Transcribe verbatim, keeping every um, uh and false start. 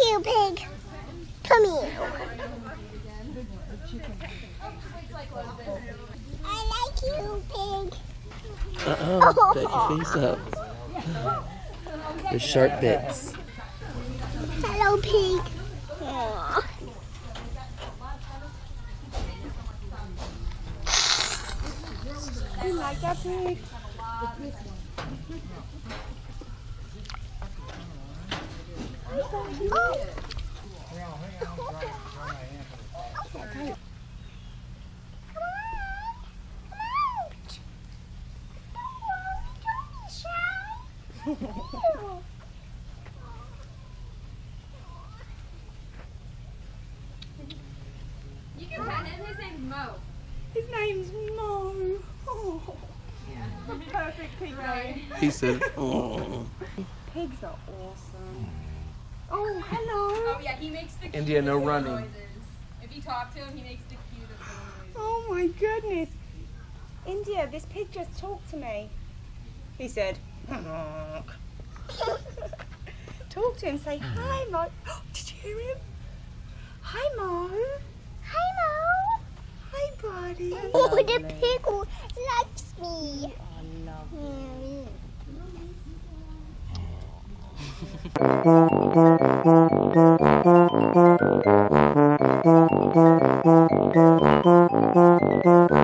you, pig. Come here. I like you, pig. Uh-oh, bet your face up. The sharp bits. Hello, pig. Aww. You like that pig? Oh. You can pet him. His name's Mo. His name's Mo. Oh. Yeah. Perfect pig name. He said, oh. Pigs are awesome. Oh, hello. Oh yeah, he makes the cutest India, no little running. noises. If you talk to him, he makes the cutest little noises. Oh my goodness. India, this pig just talked to me. He said, talk to him, say hi, Mo. Did you hear him? Hi, Mo. Hi, Mo. Hi, buddy. Oh, the pig likes me. I love Mm. Oh.